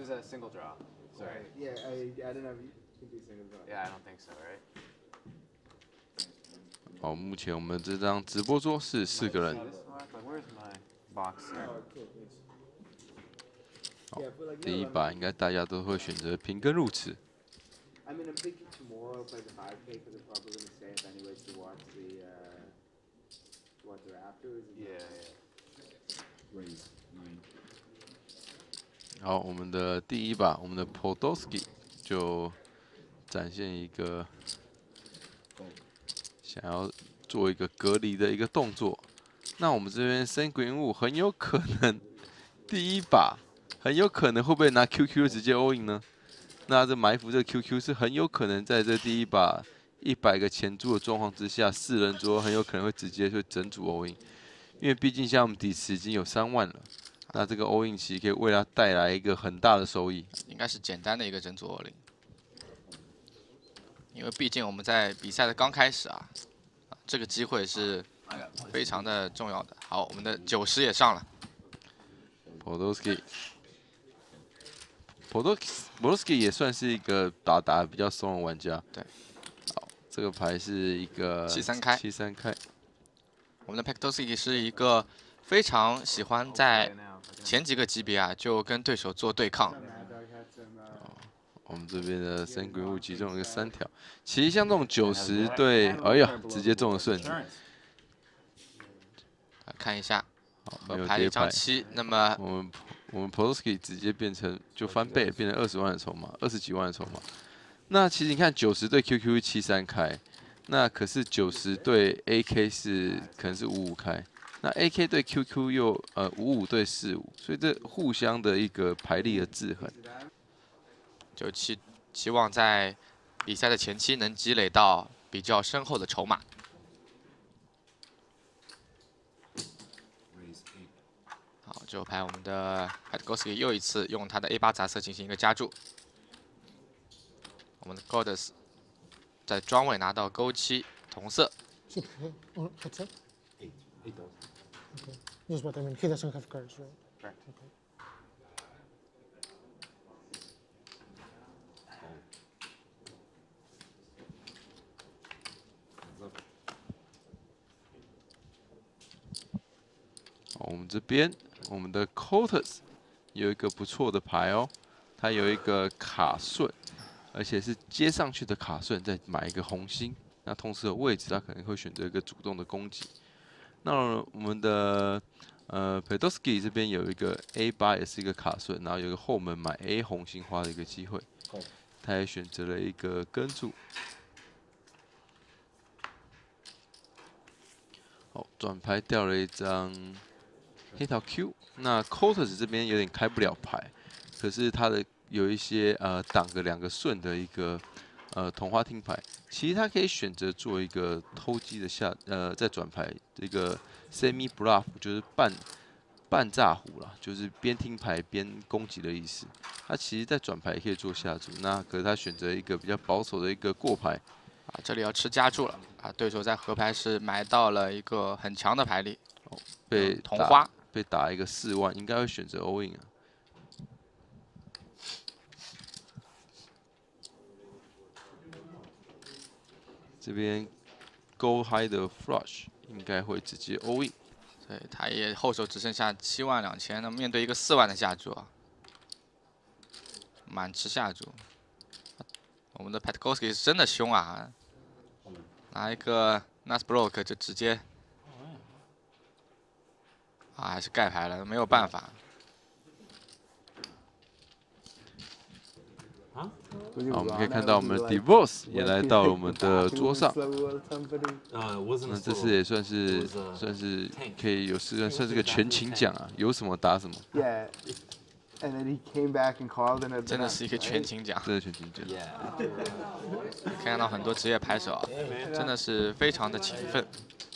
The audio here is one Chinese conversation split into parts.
was a single draw. Sorry. Yeah, I don't know if you can do single draw. Yeah, I don't think so, right? 好，目前我们这张直播桌是4个人。 Where's my box here? 好，第一把应该大家都会选择平根入池。 I mean, I'm thinking tomorrow I'll play the 5K because I'm probably going to stay up anyways to watch the Raptors. Yeah. Raise 9. 好，我们的第一把，我们的 Podolski 就展现一个想要做一个隔离的一个动作。那我们这边森滚雾很有可能第一把很有可能会不会拿 QQ 直接 all in 呢？那这埋伏这个 QQ 是很有可能在这第一把100个前注的状况之下，4人桌很有可能会直接就整组 all in， 因为毕竟像我们底池已经有3万了。 那这个 all in 其实可以为他带来一个很大的收益， 应该是简单的一个整组 all in， 因为毕竟我们在比赛的刚开始啊，这个机会是非常的重要的。好，我们的90也上了 Podolski 也算是一个打比较松的玩家。 对， 好，这个牌是一个 7-3开。 7-3开。 我们的 Podolski 是一个非常喜欢在 前几个级别啊，就跟对手做对抗。 我们这边的森鬼物集中了一个3条，其实像这种90对，哎呀，直接中了顺子。 看一下， 没有牌了一张跌牌。 7，那么我们 Podolski 直接变成就翻倍，变成20万的筹码，20几万的筹码。那其实你看90对 QQ 7-3开，那可是90对 AK 是可能是5-5开。 那 AK 对 QQ 又55对45，所以这互相的一个牌力的制衡， 就期望在比赛的前期能积累到比较深厚的筹码。 Raise 8. 好，这手牌我们的 Podolski 又一次用他的 A8杂色进行一个加注。我们的 Goddess 在庄位拿到勾7同色。 Should he heads up? 8 does. Okay. This is what I mean. He doesn't have cards, right? Correct. Okay. Hands up. 好，我们这边我们的 Cotus 有一个不错的牌哦，它有一个卡顺，而且是接上去的卡顺，再买一个红心。那同时的位置，他可能会选择一个主动的攻击。那我们的Podolski 这边有一个 A8，也是一个卡顺，然后有一个后门买 A 红心花的一个机会，他也选择了一个跟注。好，转牌掉了一张黑桃 Q。那 Cotus 这边有点开不了牌，可是他的有一些挡个2个顺的一个同花听牌，其实他可以选择做一个偷鸡的再转牌一个 semi bluff， 就是半炸胡啦，就是边听牌边攻击的意思。他其实在转牌也可以做下注，那可是他选择一个比较保守的一个过牌。 啊，这里要吃加注了啊！对手在河牌是买到了一个很强的牌力， 被同花被打一个4万，应该会选择 all in 啊。这边 go high 的 flush 应该会直接 all in。 对，他也后手只剩下72000，那面对一个4万的下注啊，满吃下注。我们的 Podolski 是真的凶啊，拿一个 Nuts Block 就直接啊，还是盖牌了，没有办法。 好，我们可以看到我们的 Divorce 也来到了我们的桌上。那这次也算是可以有算是个全勤奖啊，有什么打什么。 Yeah. And then he came back and called in a 真的是一个全勤奖， 真的全勤奖。 可以看到很多职业牌手啊，真的是非常的勤奋。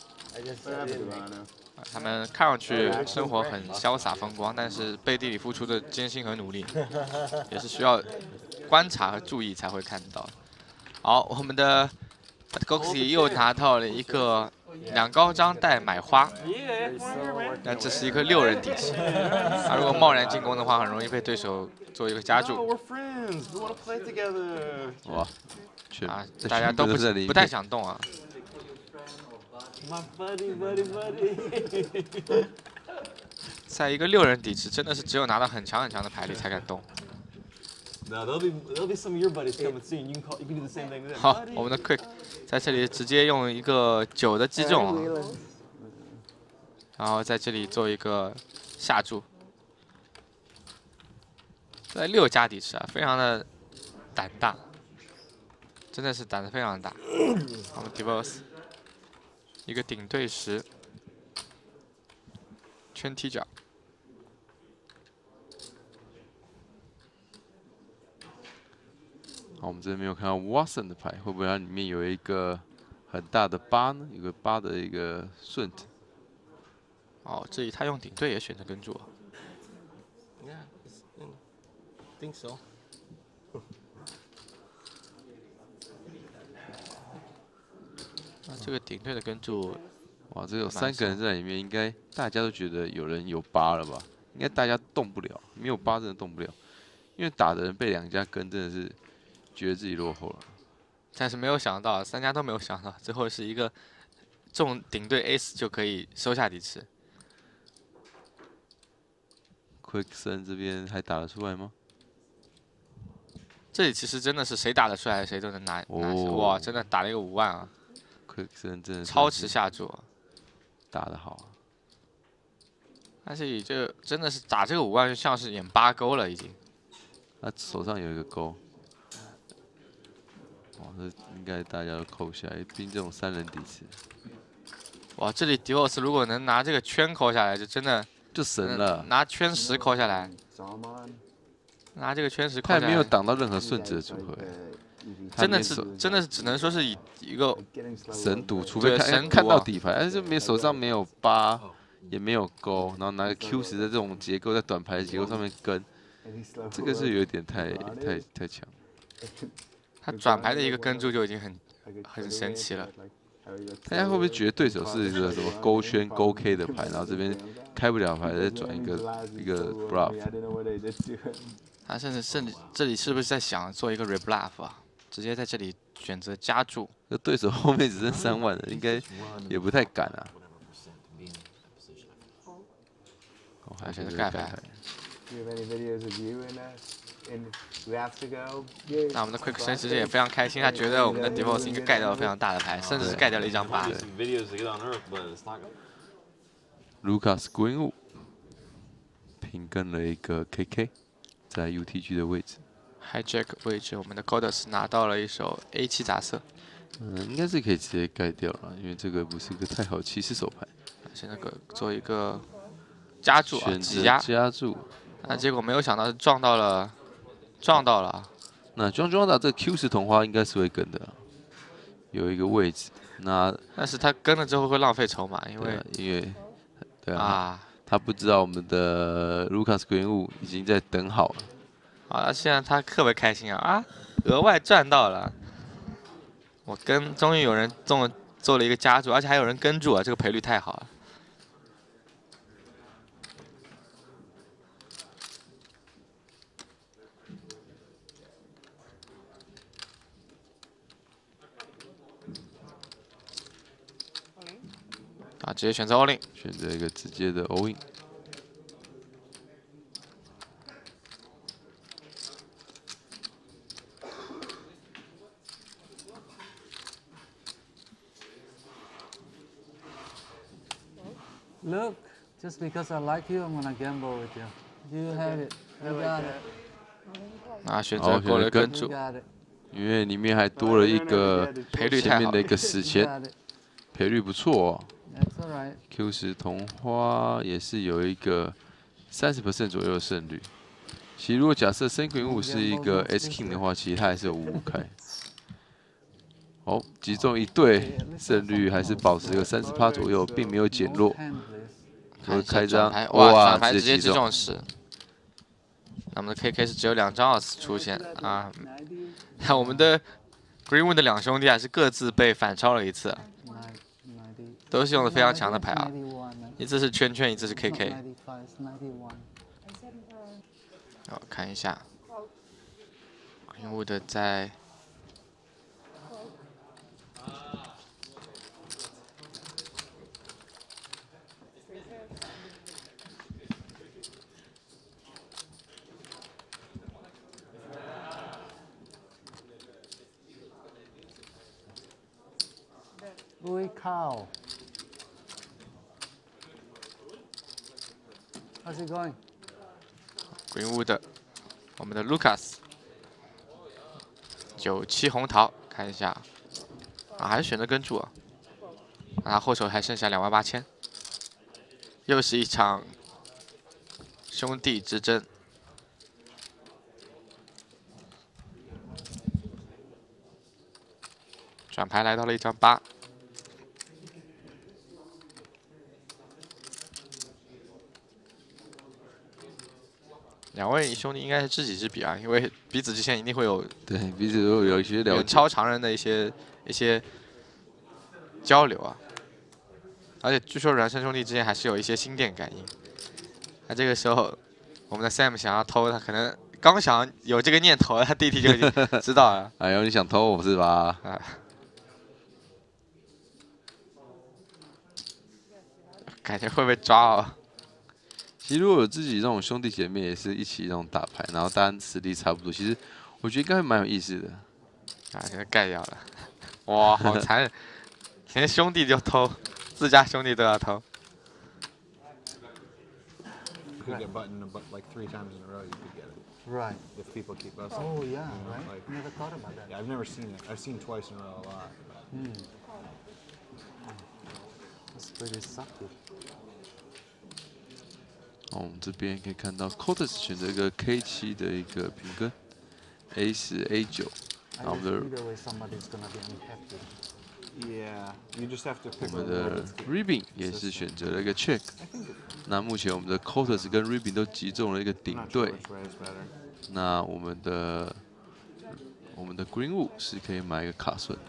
他们看上去生活很潇洒风光，但是背地里付出的艰辛和努力，也是需要观察和注意才会看到。好，我们的 Podolski 又拿到了一个两高张带买花。那这是一个6人底棋，他如果贸然进攻的话，很容易被对手做一个夹住。 We're friends. We want to play together. 哇，全啊， 这大家都全部在里面不太想动啊。 My buddy. 在一个6人底池，真的是只有拿到很强的牌力才敢动。 No, there'll be some of your buddies coming soon. You can do the same thing to them. 好，我们的 Quick 在这里直接用一个9的击中啊，然后在这里做一个下注，在6家底池啊，非常的胆大，真的是胆子非常大。我们 Devos 一个顶对10，圈踢脚。 好，我们这边没有看到 Watson 的牌，会不会它里面有一个很大的8呢？有个8的一个顺子。 哦，这里他用顶对也选择跟注啊。 Yeah, think so. 那这个顶对的跟注， 哇，这有3个人在里面，应该大家都觉得有人有8了吧？应该大家动不了，没有8真的动不了，因为打的人被2家跟，真的是觉得自己落后了。 但是没有想到，3家都没有想到，最后是一个中顶对 Ace 就可以收下底池。 Quickson 这边还打得出来吗？ 这里其实真的是谁打得出来，谁都能拿。 哦哇，真的打了一个5万啊！ Quickson 真的超持下注啊， 打得好啊。 但是也就真的是打这个5万，就像是演8勾了已经。 他手上有一个勾。哇，这应该大家都扣下来，毕竟这种3人底池哇，这里 Devos 如果能拿这个圈扣下来，就真的就神了。 拿圈10扣下来， Salmon. 拿这个圈10扣下他也没有来， 挡到任何顺子的组合， 真的他是只能说是以一个神赌，除非对神赌看到啊底牌，但是没手上没有8，也没有勾，然后拿个 Q10的这种结构在短牌的结构上面跟，这个是有点太强。 他转牌的一个跟注就已经很神奇了。 大家会不会觉得对手是一个什么勾圈勾 K 的牌，然后这边开不了牌再转一个 bluff？ 他甚至这里是不是在想做一个 rebluff 啊？直接在这里选择加注。 那对手后面只剩3万了，应该也不太敢啊。哦，还选择是盖牌。那我们的 Quick 神其实也非常开心，他觉得我们的 Devos 应该盖掉了非常大的牌，甚至是盖掉了一张8。 Some videos to get on Earth, but it's not. Lucas Greenwood 平跟了一个 KK， 在 UTG 的位置。 Hijack 位置，我们的 Goddess 拿到了一手 A7杂色。 应该是可以直接盖掉了，因为这个不是一个太好骑士手牌。 现在做一个加注啊， 选择挤压。 加注。 那结果没有想到是撞到了。 那撞到这个 Q10同花应该是会跟的，有一个位置。 但是他跟了之后会浪费筹码，因为对啊，他不知道我们的 Lucas Greenwood 已经在等好了。 好了，现在他特别开心啊！额外赚到了，终于有人做了一个加注，而且还有人跟注啊，这个赔率太好了。 啊，直接选择 all in， 选择一个直接的 all in。 Look, just because I like you, I'm gonna gamble with you. You have it. You got it. 啊，选择过了跟 You 注， got it. 因为里面还多了一个赔率太好前面的一个死 You 钱， got it. 赔率不错哦。 That's all right. Q10同花也是有一个30% 左右的胜率。其实如果假设深滚五是一个 S King 的话，其实他还是有5-5开。哦，击中1对，胜率还是保持个30%左右，并没有减弱。 Hand, please. 我开张， 哇， 哇， 转牌直接击击中。 中10。那我们的 KK 是只有2张2出现啊，那我们的 Greenwood 的2兄弟还是各自被反超了一次。 90. 都是用的非常强的牌啊， 91, man. 一次是圈圈，一次是 Not KK。 95, it's 91. 我看一下，Greenwood 在 Louis Cow. How's it going? Greenwood，我们的 Lucas， 97红桃，看一下，啊，还是选择跟注啊，他后手还剩下28000，又是一场兄弟之争。转牌来到了一张8。 两位兄弟应该是知己知彼啊，因为彼此之间一定会有对，彼此都有一些了远解。 超常人的一些交流啊。而且据说孪生兄弟之间还是有一些心电感应。那这个时候，我们的 Sam 想要偷，他可能刚想有这个念头，他弟弟就已经知道了。 哎呦，你想偷我是吧？ 啊，感觉会被抓哦。 其实如果有自己那种兄弟姐妹也是一起那种打牌，然后大家实力差不多，其实我觉得应该会蛮有意思的。 啊，现在盖掉了，哇，好残忍！连兄弟就偷，自家兄弟都要偷。 You could get button, but like 3 times in a row, you could get it Right. if people keep busting. Oh yeah, know, right. like- Never thought about that. Yeah, I've never seen it. I've seen twice in a row a lot. That's pretty sucky. 哦，我们这边可以看到 Cortez 选择一个 K7的一个平根 ，A10 A9， 然后我们 I 的 guess either way somebody's gonna be unhappy. Yeah, you just have to 我 pick 们 a 的 Ribbing 也是选择了一个 Check。那目前我们的 Cortez 跟 Ribbing 都击中了一个 I'm 顶 not sure 对。 which way is better. 那我们的 Greenwood 是可以买一个卡顺。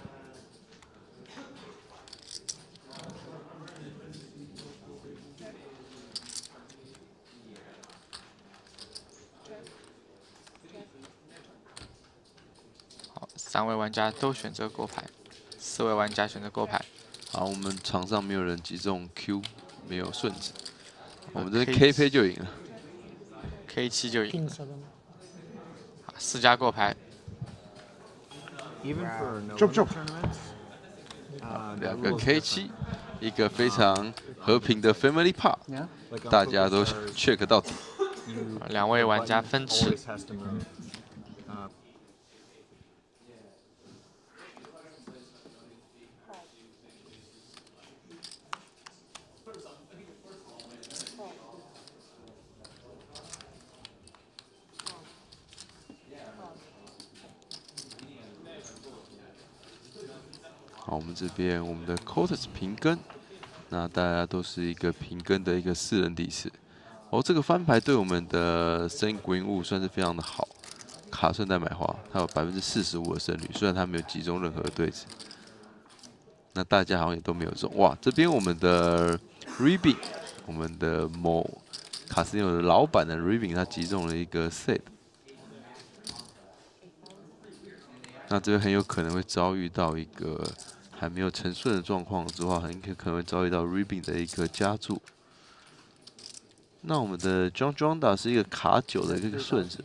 好，3位玩家都选择过牌，4位玩家选择过牌。 好，我们场上没有人击中 Q， 没有顺子，我们这 K K 配就赢了。 K7就赢 King 了， 7. 4家过牌， Even for no Chop, chop. tournaments, 2 the 个 rules K7， different. 一个非常和平的 Family Part， Yeah. Like on 大家都 PokerStars, check 到底。 you- 2位 the 玩家 button 分吃。 always has to move. Uh, 好，我们这边我们的 Cortez 平根，那大家都是一个平根的一个4人底式。哦，这个翻牌对我们的 Saint Greenwood 算是非常的好。卡顺带买花，他有45%的胜率，虽然他没有击中任何的对子。那大家好像也都没有中。哇，这边我们的 Ribbing， 我们的某卡斯纽的老板的 Ribbing， 他击中了一个 Set。那这边很有可能会遭遇到一个还没有成顺的状况之话，很可能会遭遇到 Ribbing 的一个加注。那我们的 John Jonda 是一个卡9的一个顺子，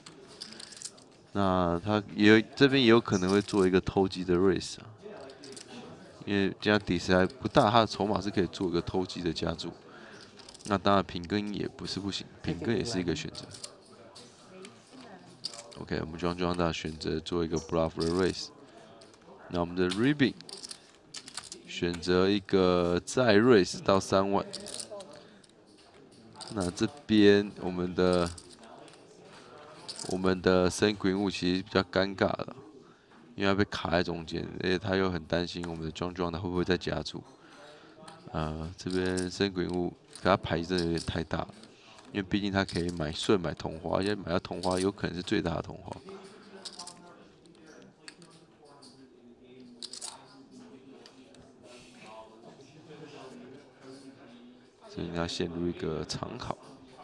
那他这边也有可能会做一个偷鸡的 race 啊，因为这样底子还不大，他的筹码是可以做一个偷鸡的加注。那当然平根也不是不行，平根也是一个选择。OK， 我们 John Jonda 选择做一个 bluff 的 race。那我们的 Ribbing 选择一个再 race 到3万。那这边我们的Saint Greenwood 其实比较尴尬了，因为他被卡在中间，而且他又很担心我们的 John Jonda 会不会再加注。这边Saint Greenwood给他牌真的有点太大了，因为毕竟他可以买顺买同花，而且买到同花有可能是最大的同花。 所以你要陷入一个长考。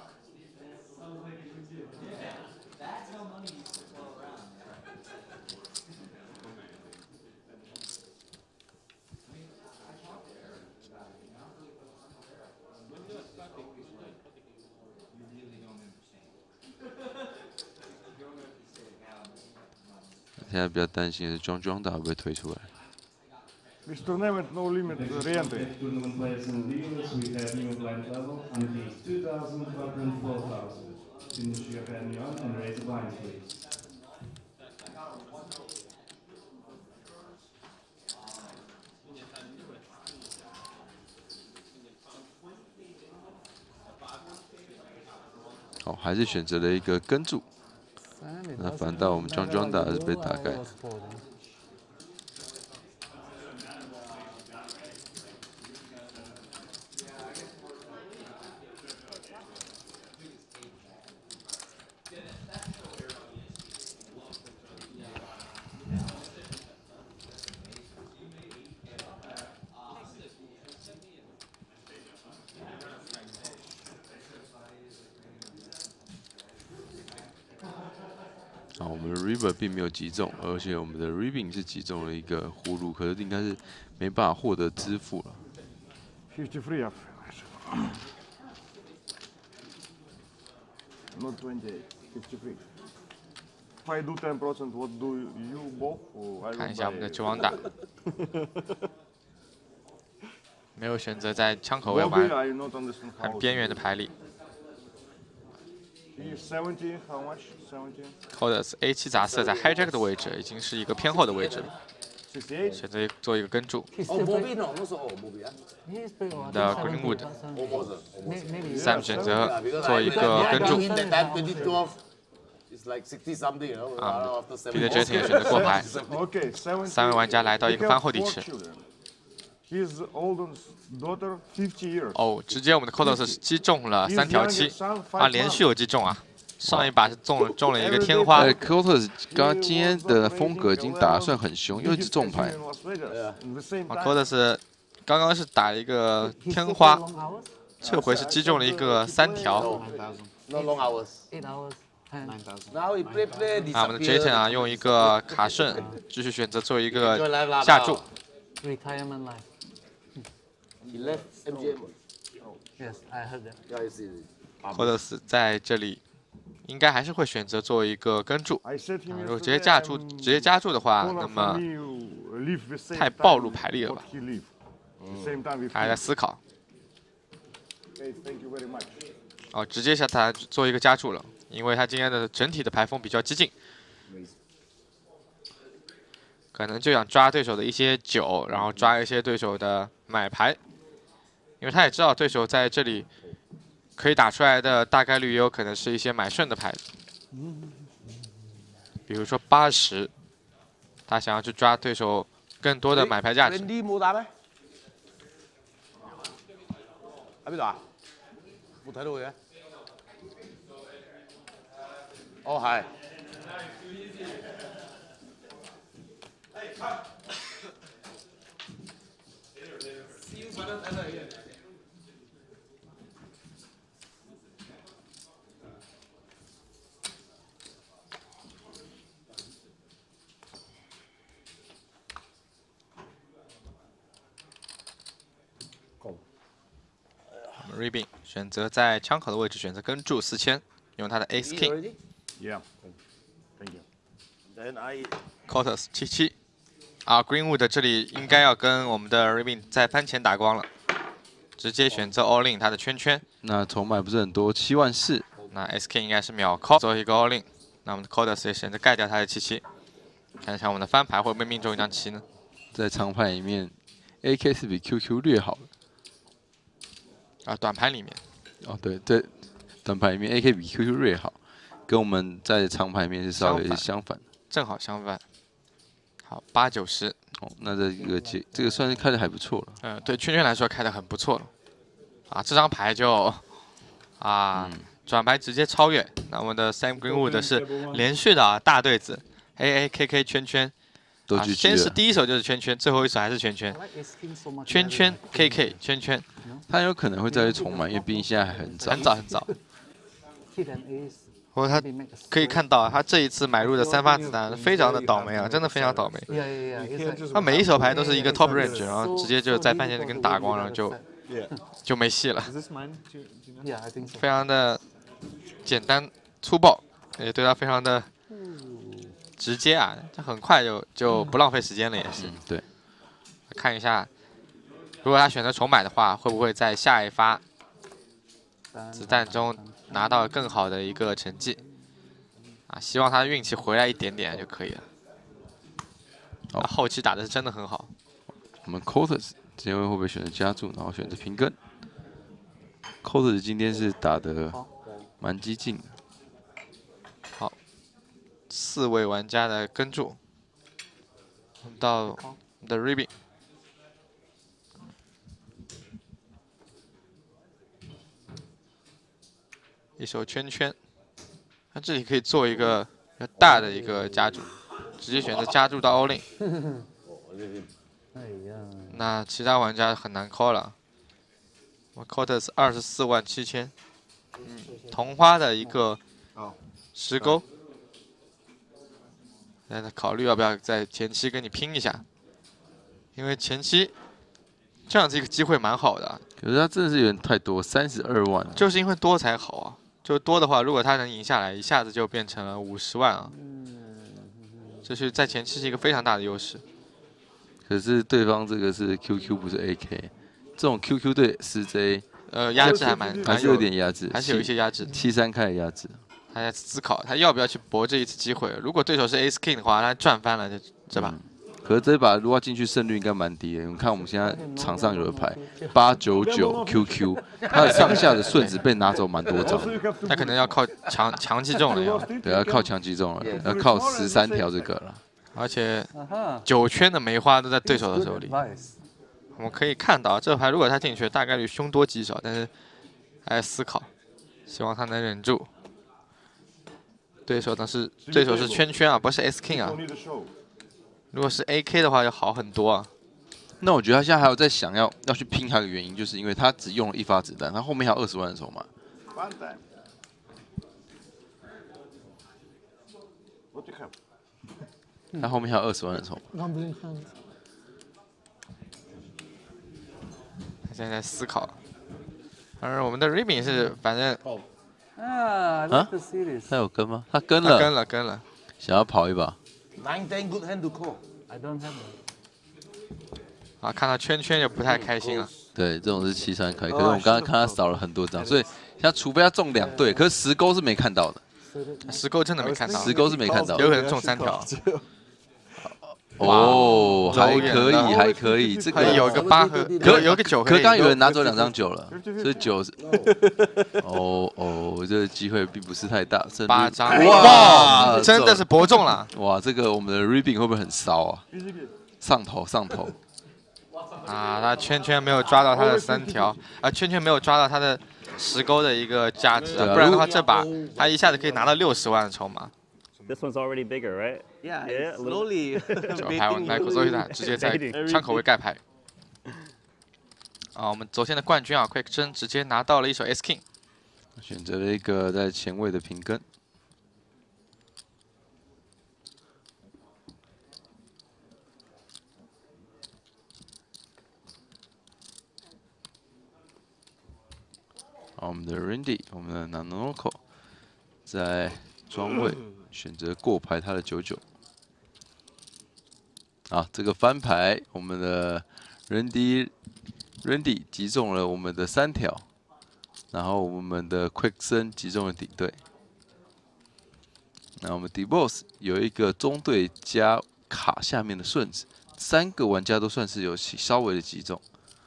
现在比较担心的是庄打会不会退出来。 This tournament no limit re-entry. Tournament players and dealers, we have new blind level on these 2,000, 4,000, 4,000. Finish your hand on and raise the blind, please. 哦，还是选择了一个跟注。那反倒我们庄打是被打开。 啊，我们的 River 并没有击中，而且我们的 Ribbing 是击中了一个葫芦，可是应该是没办法获得支付了。 53 up. Not 28, 53. If I do 10%, what do you both? Or I 看一 will 下我们 buy 的球王打，没有选择在枪口位 Bobby, 玩 I not understand 很 how. 边缘的排列。 He is 70, how much? 70? Codes A7杂色在 hijack 的位置已经是一个偏后的位置了， 68? 选择做一个跟注。 He's still big. He's big. I think 的 70, Greenwood but 70. Maybe. Sam 选择做一个跟注。 It's like 60 something, you know. 啊 After ，Peter 70. Jetting 也选择过牌。 Okay, 70. 三位玩家来到一个 He 翻 have 后地 four 池。 children. His oldest daughter, 50 years. 哦，直接我们的 Codes 击中了3条七，啊，连续有击中啊！上一把是中了一个天花。 c o t e s 刚今天的风格已经打得算很凶，又一直中牌。 Codes 刚刚是打了一个天花，这回是击中了一个3条。 No long hours. 8 hours. 10. Now he play 啊，我们的 Jetting 啊，用一个卡顺继续选择做一个下注。 Retirement life. He left MGM. Yes, I heard that. Yeah, you see. Codes 在这里应该还是会选择做一个跟注。 I said him 如果 yesterday, 直接加注的话， Honor 那 for 么 me, you live the same 太 time 暴露牌力了 what 吧？ he live. The same time with 还在 him. 思考。 Okay, thank you very much. 哦，直接向他做一个加注了，因为他今天的整体的牌风比较激进，可能就想抓对手的一些酒，然后抓一些对手的买牌，因为他也知道对手在这里可以打出来的大概率也有可能是一些买顺的牌子，比如說80，他想要去抓对手更多的買牌價值。 Wendy 冇打咩？喺邊度啊？冇睇到佢嘅。哦，係。 Ribbing 选择在枪口的位置选择跟注4000，用他的 Ace King。 Yeah. Thank you. Then I Cotes 77，啊 ，Greenwood 这里应该要跟我们的 Ribbing 在番前打光了，直接选择 All In 他的圈圈。 那筹码不是很多，74000。 那 SK 应该是秒 call 做一个 All In，那我们的 Cotes 也选择盖掉他的77，看一下我们的翻牌会不会命中一张7呢？ 在长牌里面 ，AK 是比 QQ 略好的。 啊，短牌里面， 哦，对对，短牌里面 AK 比 QQ 略好，跟我们在长牌里面是稍微相反。 正好相反。好，8、90。 哦，那这个算是开的还不错了。 对圈圈来说开的很不错了。啊，这张牌就转牌直接超越。那我们的 Sam Greenwood 是连续的大对子 ，AAKK 圈圈， 都GG 先是了。 第一手就是圈圈，最后一手还是圈圈， I like S King so much 圈 better 圈 than Queen. KK 圈圈， 他有可能会再去重买，因为毕竟现在还很早。 很早很早。 Hit an ace. 不过他 maybe make a 可以 straight. 看到啊，他这一次买入的3发子弹非常的倒霉啊，真的非常倒霉。 Yeah, yeah, yeah. It's like 他每一手牌都是一个 top range，然后直接就在半线就给你打光，然后就没戏了， Is this mine? Do you know? yeah, I think so. 非常的简单粗暴，也对他非常的直接啊，这很快就不浪费时间了，也是。 嗯，对。 看一下，如果他选择重买的话，会不会在下一发子弹中拿到更好的一个成绩？啊，希望他的运气回来一点点就可以了。 好， 后期打的是真的很好。 我们 Cortez 这位会不会选择加注，然后选择平跟 ？Cortez 今天是打的蛮激进的。 好，4位玩家的跟注，到 The Ribbon。一手圈圈，他这里可以做一个比较大的一个加注，直接选择加注到 all in。 哎呀， 那其他玩家很难 call 了。我 Cortez 24万7千，同花的一个石钩，现在考虑要不要在前期跟你拼一下，因为前期这样子一个机会蛮好的啊， 可是他真的是有点太多，32万。 就是因为多才好啊。就多的话，如果他能赢下来，一下子就变成了50万啊，这是在前期是一个非常大的优势。 可是对方这个是 QQ 不是 AK， 这种 QQ 对4J， 压制还是有点压制， 还是有一些压制。 7-3开始压制。 他在思考他要不要去搏这一次机会。如果对手是 Ace King 的话，他赚翻了这把。 可是这把如果要进去胜率应该蛮低的。你看我们现在场上有的牌899 QQ， 它的上下的顺子被拿走蛮多张， 他可能要靠强击中了要。 对，要靠强击中了，要靠13条这个了。 而且9圈的梅花都在对手的手里。我们可以看到这牌如果他进去，大概率凶多吉少，但是还在思考，希望他能忍住。对手是圈圈啊，不是 S King 啊。如果是 AK 的话，就好很多啊。 那我觉得他现在还有在想要去拼，还有一个原因，就是因为他只用了1发子弹，他后面还有20万的筹码。他后面还有20万的筹码。 他现在在思考。而我们的 Ribbon 是反正 I like the series. 他有跟吗？他跟了， 跟了。 想要跑一把。 9-10 good hand to call. I don't have it. 啊，看到圈圈就不太开心了。 对，这种是7-3开，可是我刚刚看他少了很多张，所以他除非他中2对，可是石钩是没看到的。 石钩真的没看到， 石钩是没看到， 有可能中3条。 哦，还可以，还可以，这个有个8和，有个9， 可刚刚有人拿走2张9了，所以9是，这个机会并不是太大 ，8张， 哇， 真的是博中了， 哇，这个我们的 Ribbon 会不会很骚啊？上头， 啊，他圈圈没有抓到他的3条，圈圈没有抓到他的石钩的一个价值，不然的话这把他一下子可以拿到60万的筹码。 This one's already bigger, right? Yeah, slowly. 这牌来口zoita直接在枪口位盖牌。啊，我们昨天的冠军啊 ，Quick 真直接拿到了一手 S King， 选择了一个在前卫的平跟。好，我们的 Randy， 我们的 Nanoko 在庄位选择过牌他的99。啊，这个翻牌，我们的 Randy 击中了我们的3条，然后我们的 Quickson 击中了顶队。那我们 D-Boss 有一个中队加卡下面的顺子，3个玩家都算是有稍微的击中。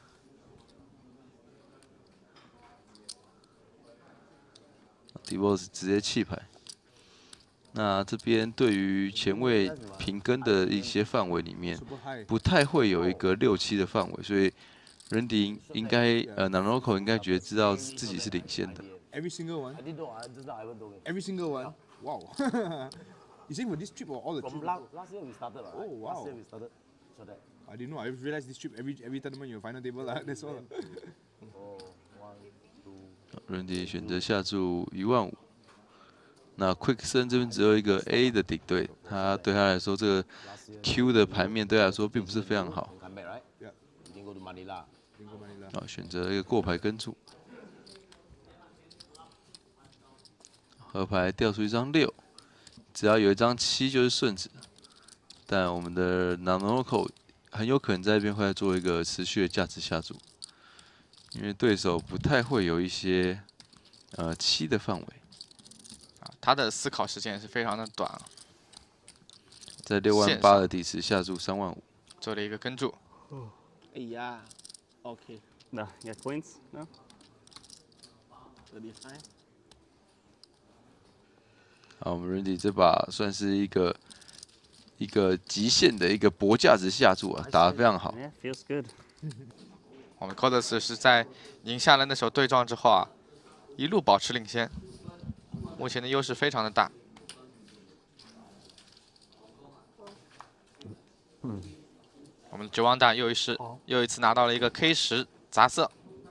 D-Boss 直接弃牌。那这边对于前卫平跟的一些范围里面，不太会有一个6、7的范围，所以 Randy 应该Nanoko 应该知道自己是领先的。 Every single one. Every single one. Wow. You saying for this trip or all the From trips? last year we started, right? Oh, wow. Last year we started. So that. I didn't know. I just realized this trip every tournament you final table lah. That's all. Oh, 1, 2. 伦迪选择下注15000。那 Quickson 这边只有一个 A 的顶对，他对他来说这个 Q 的盘面对他来说并不是非常好。 Come back, right? Yeah. You didn't go to Manila. 啊，选择一个过牌跟注。河牌掉出一张6，只要有一张7就是顺子。但我们的 Nanoko 很有可能在这边会做一个持续的价值下注，因为对手不太会有一些7的范围。 他的思考时间也是非常的短啊， 在68000的底池下注35000， 做了一个跟注。 哎呀，OK。 No, you got queens? No? 35。 好，我们 Randy 这把算是一个极限的一个博价值下注啊，打得非常好。 Yeah, feels good. 我们 Codes 是在赢下了那手对撞之后啊，一路保持领先，目前的优势非常的大。我们的绝望大又一次拿到了一个 K10杂色。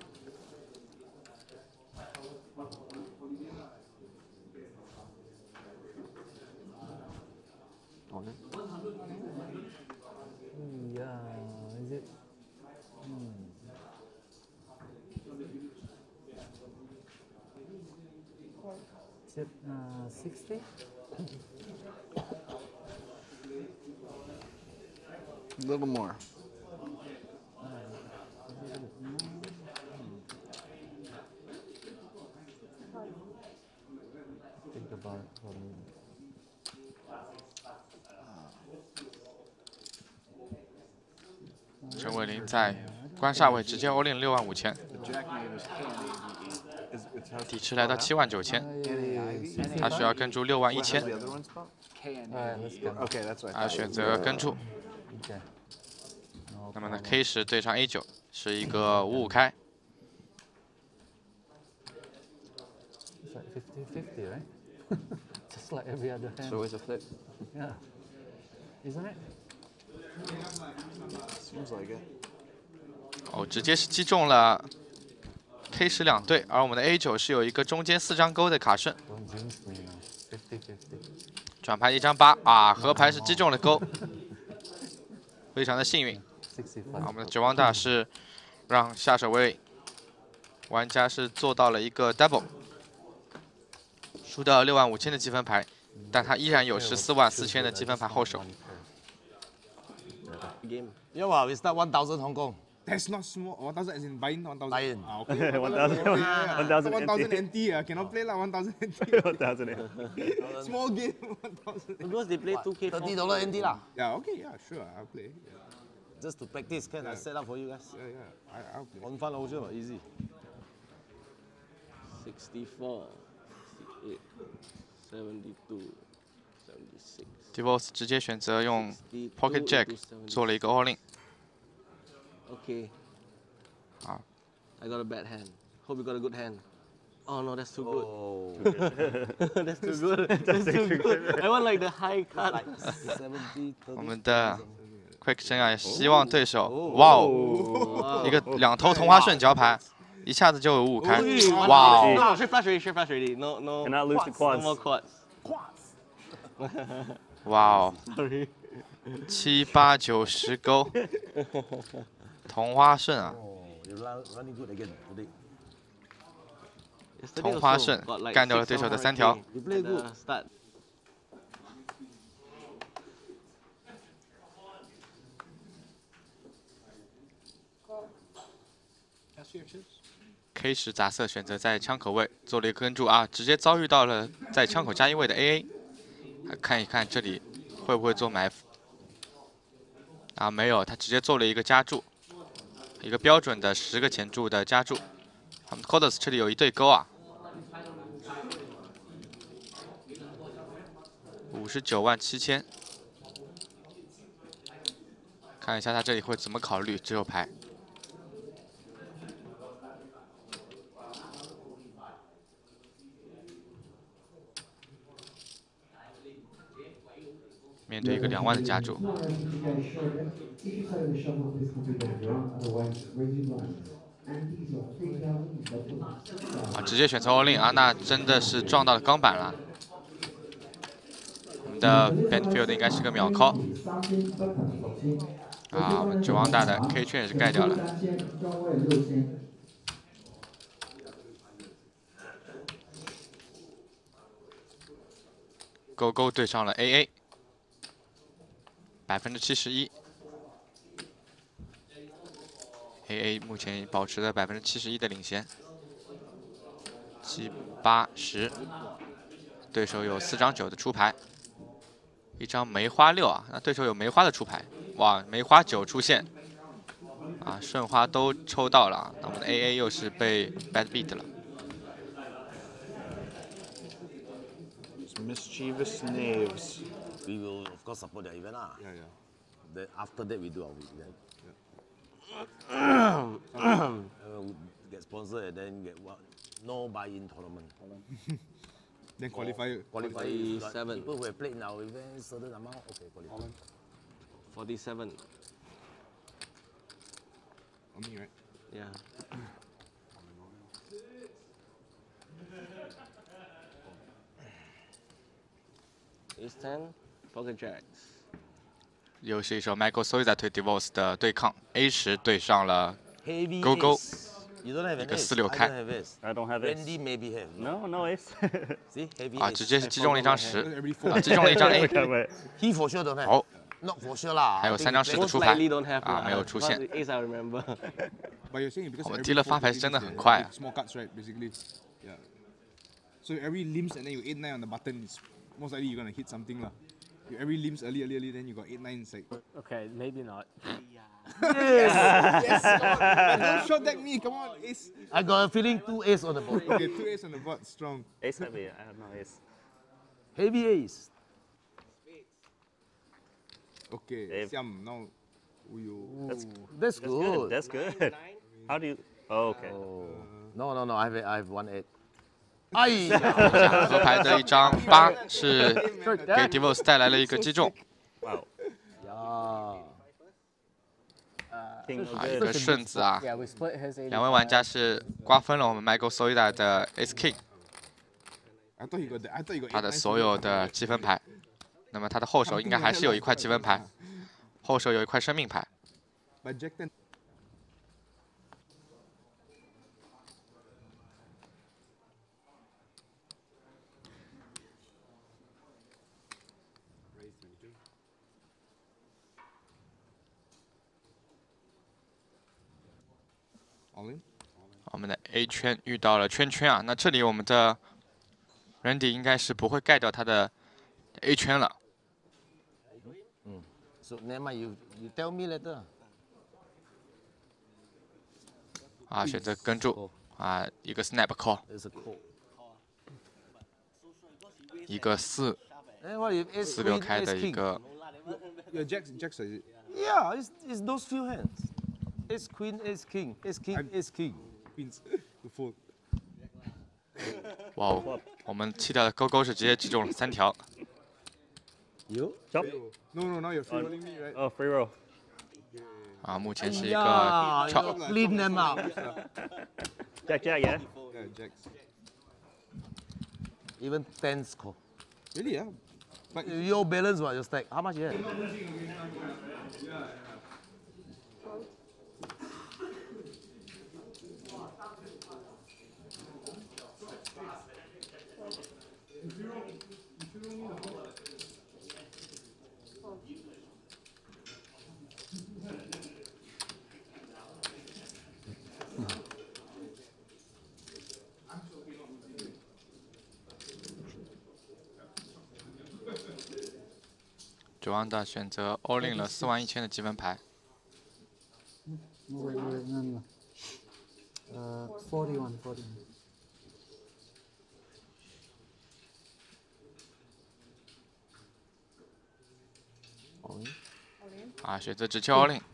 Yeah, is it? Is it 60? A little more. Think about it for a minute. 陈伟霆在官煞位直接 all in 65000，底池来到79000，他需要跟注61000， Okay, that's right. 啊选择跟注。 Okay. 那么呢 K10对上 A9是一个55开。 It's like 50-50, right? Just like every other hand. So it's a flip. Yeah. Isn't it? Seems like it. 哦，直接是击中了 K10两对，而我们的 A9是有一个中间4张勾的卡顺。 Don't jinx me now. 50-50. 转牌1张8啊，河牌是击中了勾，非常的幸运。 啊，我们的绝望大是让下手位玩家是做到了一个 double， 输掉65000的积分牌，但他依然有144000的积分牌后手。 Game. Yeah, well, we start 1,000 Hong Kong. That's not small. 1,000 as in buying 1,000. Buy-in. Ah, okay. 1,000 1,000 NT. Cannot play lah 1,000 NT. 1,000. Small game. 1,000. Because they play 2K, $30 NT lah. Yeah. Okay. Yeah. Sure. I'll play. Yeah. Just to practice, can I set up for you guys? Yeah. I'll play. On fun ocean, easy. 64, 68, 72, 76. Devos 直接选择用 Pocket Jack 做了一个 all in。 Okay. 好 I got a bad hand. Hope you got a good hand. Oh no, that's too good. Oh. That's too good. That's too good. I want like the high card. 70, 我们的 Quick 生啊，希望对手，哇哦，一个2头同花顺脚牌，一下子就有55开，哇哦， No, straight flush already. No, no. Cannot lose the quads. No more quads. 哇哦， Sorry. 7、8、9、10勾，同花顺啊， Oh, you're running good again today. 同花顺干掉了对手的3条。 You play good. Start. K10杂色选择在枪口位做了一个跟注啊，直接遭遇到了在枪口加1位的 AA， 看一看这里会不会做埋伏啊？没有，他直接做了一个加注，一个标准的10个前注的加注。我们 Codes 这里有一对勾啊，597000，看一下他这里会怎么考虑这手牌。 What 面对一个2万的加注。啊，直接选择 all in 啊，那真的是撞到了钢板了。我们的 Benfield 应该是个秒 call。啊，我们9王大的 K 圈也是盖掉了。勾勾对上了 AA，71%。AA 目前保持着71%的领先，7、8、10，对手有4张9的出牌，一张梅花6啊，那对手有梅花的出牌，哇，梅花9出现，啊，顺花都抽到了，那我们的 AA 又是被 bad beat 了。 Mischievous knaves. We will of course support their event lah. Yeah. Then after that we do our event. Get sponsored and then get what? No buy-in tournament. Then qualifier. Qualifier. 47. People who have played in our event certain amount. Okay, qualify. 47. On me, right? Yeah. Ace 10, pocket jacks. 又是一手 Michael Soiza 对 Divorce 的对抗 ，A10 对上了 Heavy 勾勾， ace. You don't have 一 an 个 ace. 4-6 I 开 don't have ace. I don't have ace. Randy maybe have. No, no ace. See, heavy 啊， ace. 直接是击中了一张10， Every 啊，击中了一张 A， He for sure don't have. 好， Not for sure 啦。 还有3张10的 Most 出牌 likely don't have 啊， lah, 没有出现。 because Ace I remember. But you're saying because 我们 every 低了发 four 牌 to 真的 eight 很 is 快啊 small cards, right? Basically, yeah. So every limps and then you 8-9 on the button is most likely you're gonna hit something lah. You every limps early, then you got 8-9 inside. Okay, maybe not. Yes, come on. Don't shot at me. Come on, ace. I got a feeling 2 ace on the board. Okay, 2 ace on the board, strong. Ace heavy. I have no ace. Heavy ace. Okay, Dave. Siam, now you. That's good. That's good. How do you? Oh, okay. No. I have 1 8. 哎呀， 合牌的一张8是给 Divorce 带来了一个击中， Wow. 呀， King 啊， of 一个 good. 顺子啊。 Yeah, we split his 2位玩家是瓜分了我们 Michael Soida 的 Ace King， I thought you got that. I thought you got 他的 8-9 所有的积分牌。那么他的后手应该还是有一块积分牌，后手有一块生命牌。 But Jack 10. All in. 我们的 A 圈遇到了圈圈啊，那这里我们的 Randy 应该是不会盖掉他的 A 圈了。 So never mind, you tell me later. 啊，选择跟注啊，一个 snap call， There's a call. 一个4 Then what if ace 4-6 queen, 开 ace 的一 king? 个 Your Jacks is it? Yeah, it's those few hands. Ace queen, ace king, ace king, ace king. Queens to fold. 哇哦，我们弃掉的勾勾是直接击中了3条。 You? Chop. No, now you're free rolling me, right? Oh, free roll. 啊，目前是一个 Yeah, you chop， clean them out. Jack, yeah. Yeah, Jacks. Even tens call. Really, yeah. But Your balance what your stack? How much you have? 9王的选择 all in 了41000的积分牌。 Wait, no. 41. 啊，选择直接 all in。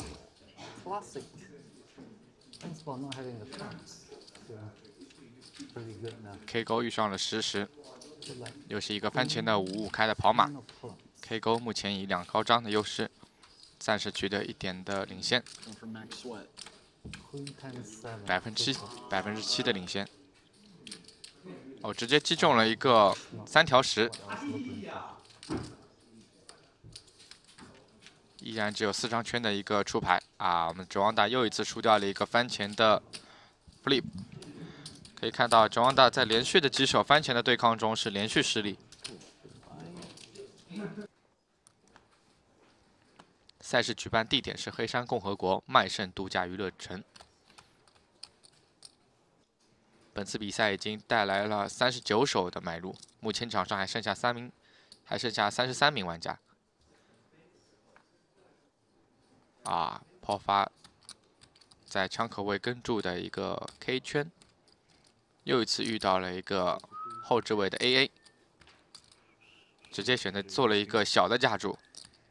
Classic. Thanks for not having the cards. Yeah. pretty good now. K 勾遇上了10-10， So like 又是一个番前的5-5开的跑马 queen of clubs. ，K 勾目前以2高张的优势，暂时取得1点的领先， Queen times 7. 7%的领先。哦，直接击中了一个3条10， What I was looking for. 依然只有4张圈的一个出牌啊！我们哲王大又一次输掉了一个番前的 flip。可以看到，哲王大在连续的几手番前的对抗中是连续失利。赛事举办地点是黑山共和国麦盛度假娱乐城。本次比赛已经带来了39手的买入，目前场上还剩下33名玩家。啊，爆发在枪口位跟注的一个 K 圈，又一次遇到了一个后置位的 AA， 直接选择做了一个小的加注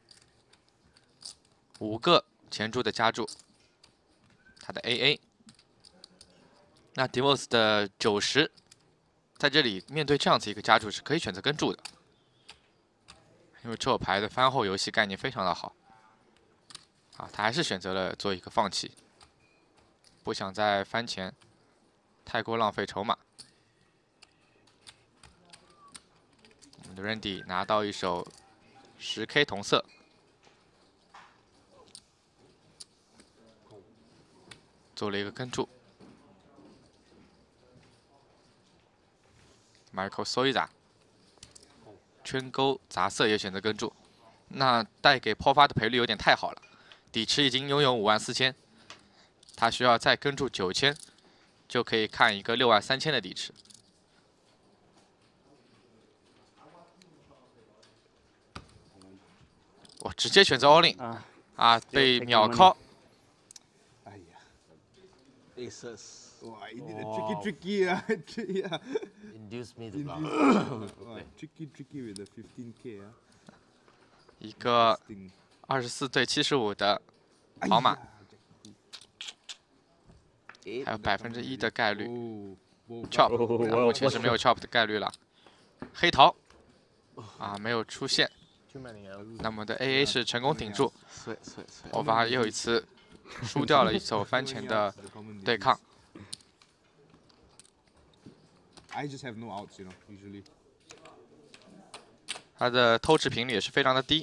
，5个前注的加注，他的 AA。那 Devos 的90，在这里面对这样子一个加注是可以选择跟注的，因为这手牌的番后游戏概念非常的好。啊，他还是选择了做一个放弃，不想在番前太过浪费筹码。我们的 Randy 拿到一手10K 同色，做了一个跟注。Michael Soiza 圈勾杂色也选择跟注，那带给抛发的赔率有点太好了。底池已经拥有54000，他需要再跟注9000，就可以看一个63000的底池。我直接选择 all in， 啊，被秒 call。 哎呀 Aces. 哇，一定的 tricky 啊呀 Induce me to bluff. 哇 tricky with the 15K 啊。 一个24对75的跑马，还有1%的概率 chop， 目前是没有 chop 的概率了。黑桃啊没有出现，那么的 AA 是成功顶住，爆发又一次输掉了一手番前的对抗。 I just have no outs, you know, usually. 他的偷吃频率也是非常的低。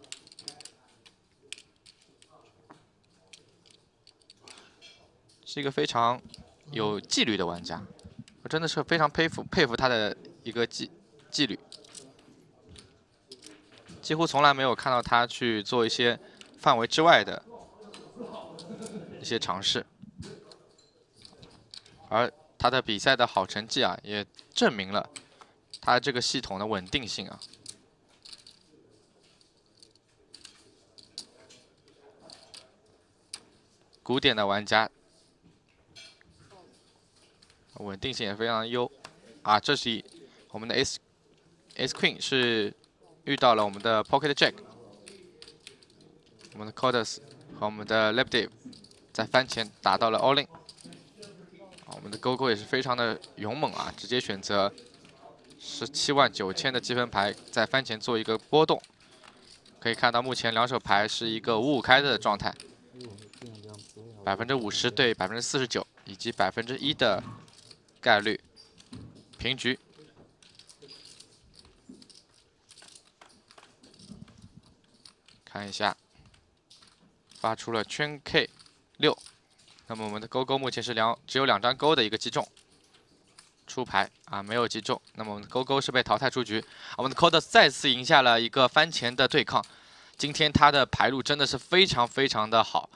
是一个非常有纪律的玩家，我真的是非常佩服他的一个纪律，几乎从来没有看到他去做一些范围之外的一些尝试，而他的比赛的好成绩啊，也证明了他这个系统的稳定性啊。古典的玩家。稳定性也非常的优，啊，这是我们的 S Queen 是遇到了我们的 Pocket Jack， 我们的 Cordus 和我们的 Lebdev 在番前打到了 all in， 我们的勾勾也是非常的勇猛啊，直接选择179000的积分牌在番前做一个波动，可以看到目前两手牌是一个5-5开的状态，50%对49%，以及1%的概率平局。看一下，发出了圈 K6， 那么我们的勾勾目前是只有2张勾的一个击中，出牌啊没有击中，那么我们的勾勾是被淘汰出局。我们的 Cordus 再次赢下了一个番前的对抗，今天他的牌路真的是非常的好。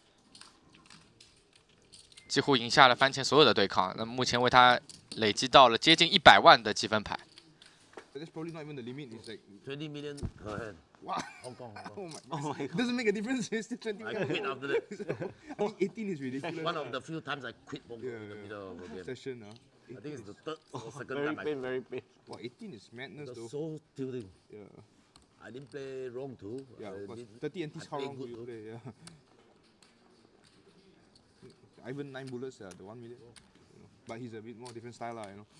几乎赢下了番前所有的对抗，那么目前为他累积到了接近100万的积分牌。 That's probably not even the limit. It's like 20 million per hand. Wow. Hong Kong. Oh my God. Doesn't make a difference. It's still 20 I million. quit after that. I think 18 is ridiculous. One of the few times I quit poker in the middle of a game. Session, I think it's the third or second Very time I pain, very pain. Wow, 18 is madness It though. was so tilting. Yeah. I didn't play wrong too. Yeah, of course. I 30 NTs, how played wrong do good you too. play? Yeah. Even 9 bullets, the 1 million. but he's a bit more different style, you know.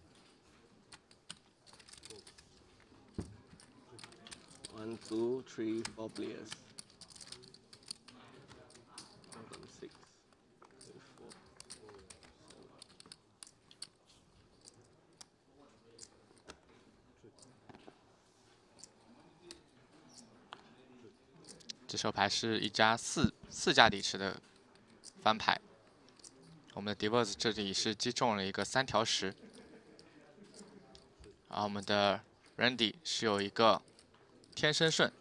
One, two, three, 4 players. 6, 4. 这手牌是一家四家底池的翻牌。我们的 Divers 这里是击中了一个3条10，然后我们的 Randy 是有一个天生顺，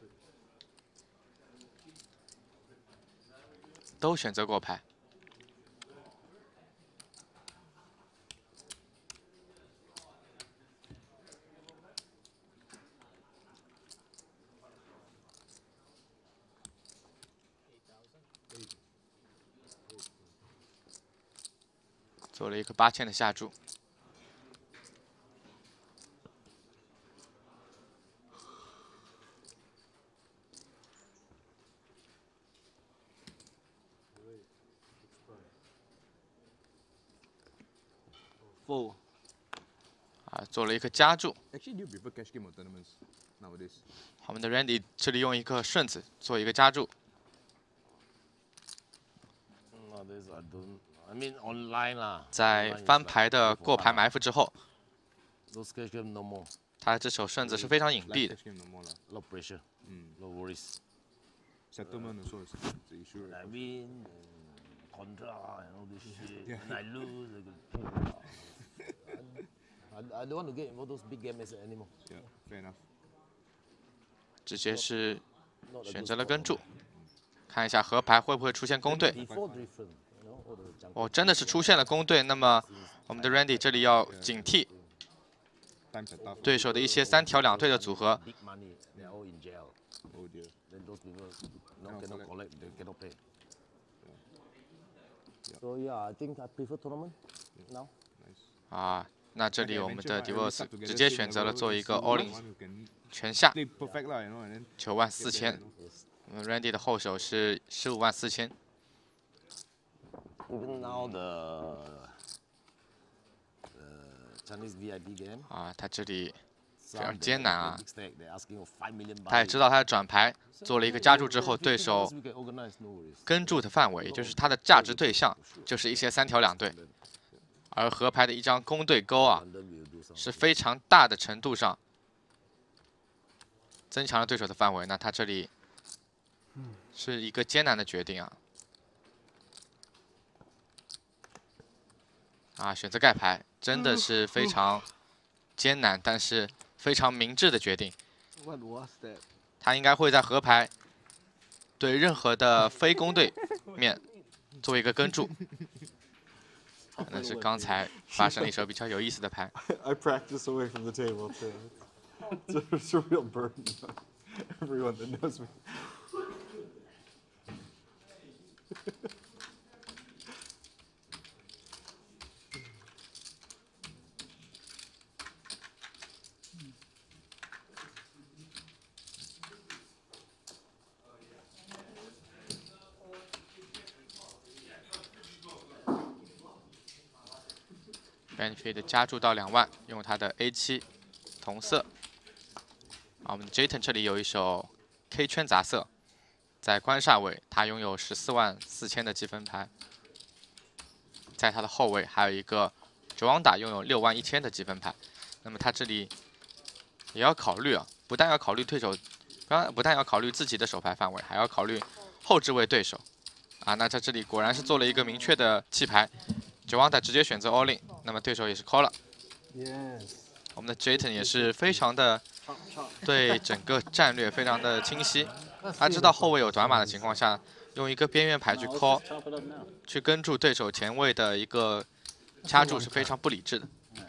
都选择过牌。做了一个8000的下注。 4。 啊，做了一个加注。 Actually, do you prefer cash game or tournaments nowadays? 我们的 Randy 这里用一个顺子做一个加注。 Nowadays I don't. I mean online 啦。 在翻牌的过牌埋伏之后， Those cash game no more. 他这手顺子是非常隐蔽的。 Cash game no more lah. No pressure. No worries. Settlement also is the issue. I win, contra and all this shit. Yeah. And I lose. I don't want to get involved those big games anymore. Yeah, fair enough. 直接是选择了跟注，看一下河牌会不会出现公队。哦，真的是出现了公队，那么我们的 Randy 这里要警惕对手的一些3条2队的组合。 Oh dear. Then those people cannot collect, they cannot pay. So yeah, I think I prefer tournament now. 啊，那这里我们的 Divers 直接选择了做一个 all in 全下，94000。我们 Randy 的后手是154,000。 Even now the Chinese VIP game. 啊，他这里非常艰难啊。 They're asking for 5 million. 他也知道他的转牌做了一个加注之后，对手跟注的范围，也就是他的价值对象，就是一些3条2队。而河牌的一张公对勾啊，是非常大的程度上增强了对手的范围。那他这里是一个艰难的决定啊。啊，选择盖牌真的是非常艰难，但是非常明智的决定。 What was that? 他应该会在河牌对任何的非公对面做一个跟注。可能是刚才发生了一手比较有意思的牌。 I practice away from the table too. It's a real burden on everyone that knows me. Benefit 加注到2万，用他的 A7 同色。啊，我们的 Jayton 这里有一手 K 圈杂色，在官煞位，他拥有144000的积分牌。在他的后位还有一个 Joanda 拥有61000的积分牌。那么他这里也要考虑啊，不但要考虑对手，不但要考虑自己的手牌范围，还要考虑后置位对手。啊，那在这里果然是做了一个明确的弃牌。 Joanda 直接选择 all in， 那么对手也是 call 了。我们的 Jayton 也是非常的对整个战略非常的清晰，他知道后卫有短码的情况下，用一个边缘牌去 call， 去跟住对手前卫的一个掐住是非常不理智的。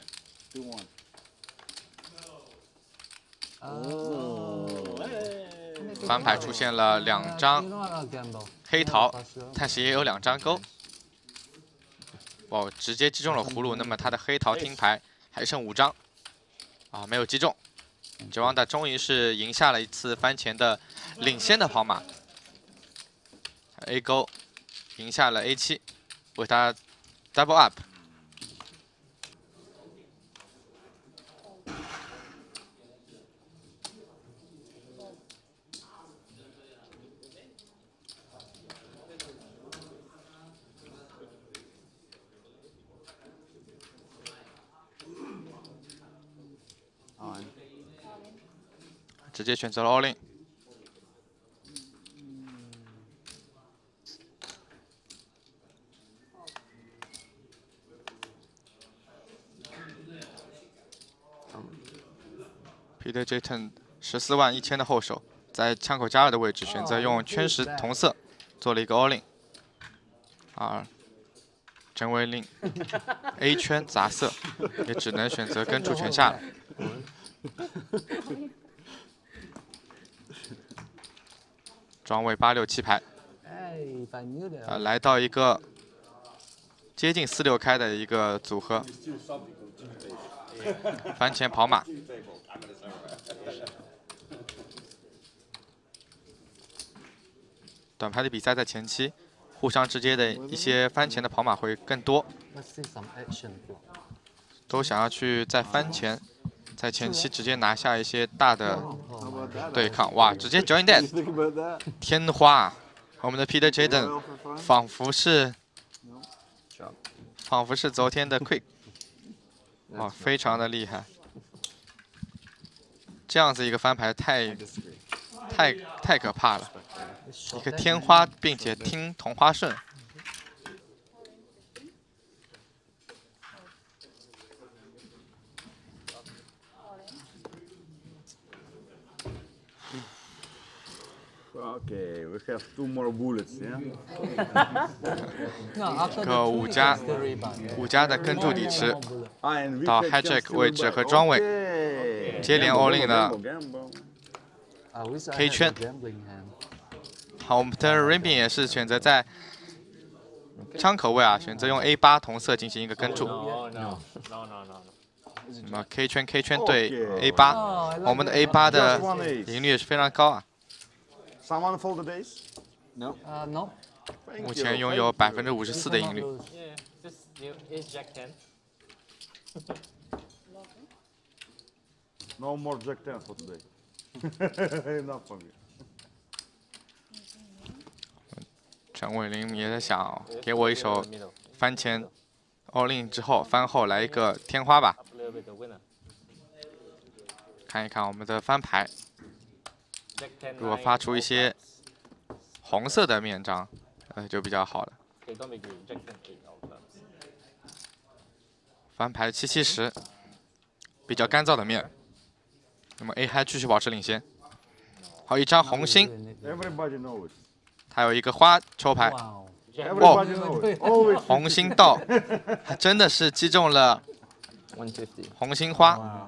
翻牌出现了2张黑桃，但是也有2张勾。 哦，直接击中了葫芦，那么他的黑桃听牌还剩5张，啊，没有击中。Joanda 终于是赢下了一次番前的领先的跑马 ，A 勾赢下了 A7，为他 double up。 直接选择了 all in。Peter Jayton 14万1000的后手，在枪口加2的位置选择用圈石同色做了一个 all in。而陈伟林 A 圈杂色，也只能选择跟注全下了。庄位867牌，来到一个接近4-6开的一个组合，翻前跑马。短牌的比赛在前期，互相直接的一些翻前的跑马会更多，都想要去在翻前，在前期直接拿下一些大的对抗。哇，直接 join dead， 天花！我们的 Peter Jayton 仿佛是昨天的 Quick， 哇，非常的厉害。这样子一个翻牌太可怕了，一个天花，并且听同花顺。 Okay, we have 2 more bullets, yeah? 个5加的跟注底池，到 hijack 位置和庄位，接连 all in 的 K 圈。好，我们的 Rimbin 也是选择在枪口位啊，选择用 A8 同色进行一个跟注。那么 K 圈对 A8， 我们的 A8 的赢率也是非常高啊。 Someone fold the ace? No. No. 目前拥有54%的赢率。 No more Jack 10 for today. Enough for me. 陈伟林也在想，给我一手翻前 all in 之后，翻后来一个天花吧。看一看我们的翻牌，如果发出一些红色的面张，就比较好了。翻牌770，比较干燥的面。那么 A 还继续保持领先。好，一张红心， Everybody knows. 还有一个花抽牌。 Everybody knows. Always 红心到，还真的是击中了红心花。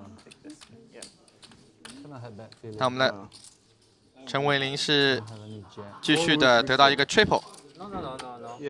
那我们的陈伟林是继续的得到一个 triple。